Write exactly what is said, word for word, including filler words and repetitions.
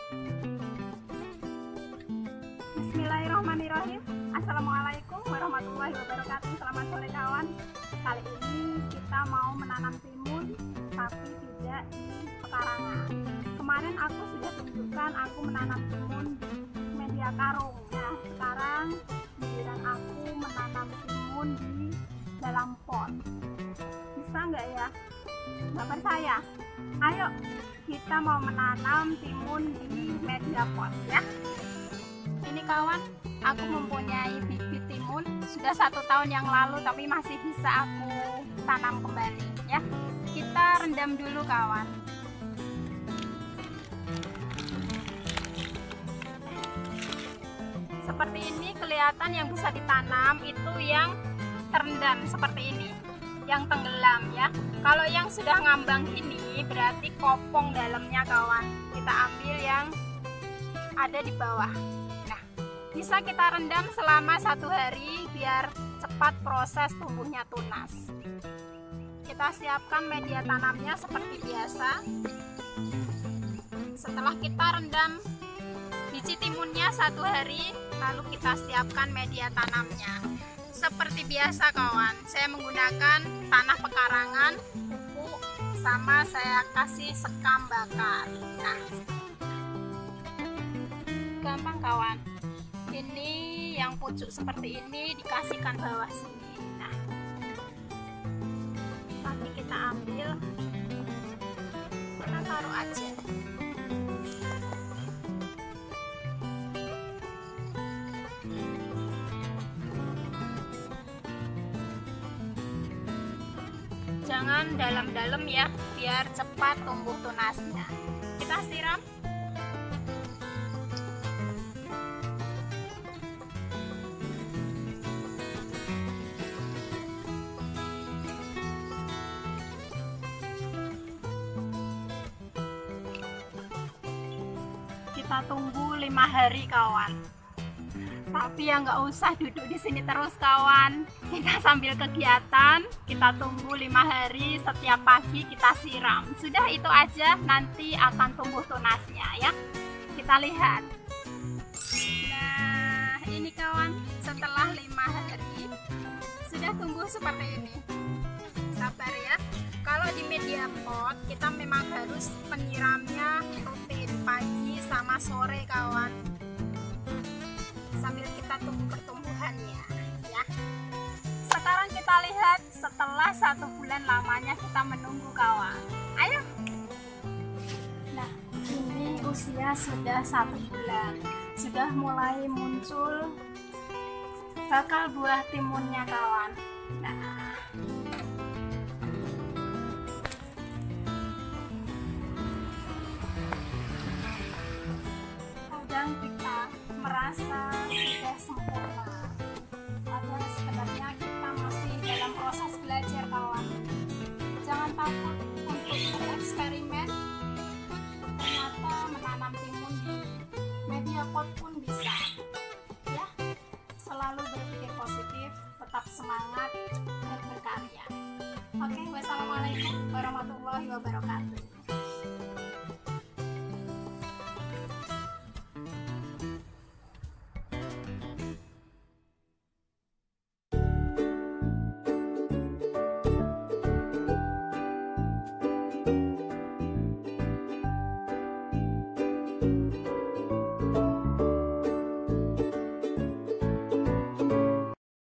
Bismillahirrahmanirrahim. Assalamualaikum warahmatullahi wabarakatuh. Selamat sore kawan. Kali ini kita mau menanam timun, tapi tidak di pekarangan. Kemarin aku sudah tunjukkan aku menanam timun di media karung. Nah, sekarang giliran aku menanam timun di dalam pot. Bisa nggak ya? Nggak percaya? Ayo kita mau menanam timun di media pot ya. Ini kawan, aku mempunyai bibit timun sudah satu tahun yang lalu, tapi masih bisa aku tanam kembali ya. Kita rendam dulu kawan. Seperti ini kelihatan yang bisa ditanam itu yang terendam seperti ini, yang tenggelam ya. Kalau yang sudah ngambang ini berarti kopong dalamnya kawan. Kita ambil yang ada di bawah. Bisa kita rendam selama satu hari biar cepat proses tumbuhnya tunas. Kita siapkan media tanamnya seperti biasa. Setelah kita rendam biji timunnya satu hari, lalu kita siapkan media tanamnya. Seperti biasa kawan, saya menggunakan tanah pekarangan, pupuk, sama saya kasih sekam bakar. Nah, gampang kawan. Ini yang pucuk seperti ini dikasihkan bawah sini. Nah, nanti kita ambil, kita taruh aja. Jangan dalam-dalam ya, biar cepat tumbuh tunasnya. Kita siram. Kita tunggu lima hari kawan. Tapi ya nggak usah duduk di sini terus kawan. Kita sambil kegiatan, kita tunggu lima hari, setiap pagi kita siram. Sudah itu aja, nanti akan tumbuh tunasnya ya. Kita lihat. Nah, ini kawan, setelah lima hari sudah tumbuh seperti ini. Sabar ya. Kalau di media pot kita memang harus menyiramnya rutin pagi sama sore kawan, sambil kita tunggu pertumbuhannya ya. Sekarang kita lihat setelah satu bulan lamanya kita menunggu kawan. Ayo. Nah, ini usia sudah satu bulan, sudah mulai muncul bakal buah timunnya kawan. Nah, kita merasa sudah sempurna, padahal sebenarnya kita masih dalam proses belajar kawan. Jangan takut untuk bereksperimen. Ternyata menanam timun di media pot pun bisa ya. Selalu berpikir positif, tetap semangat dan berkarya. Oke, wassalamualaikum warahmatullahi wabarakatuh.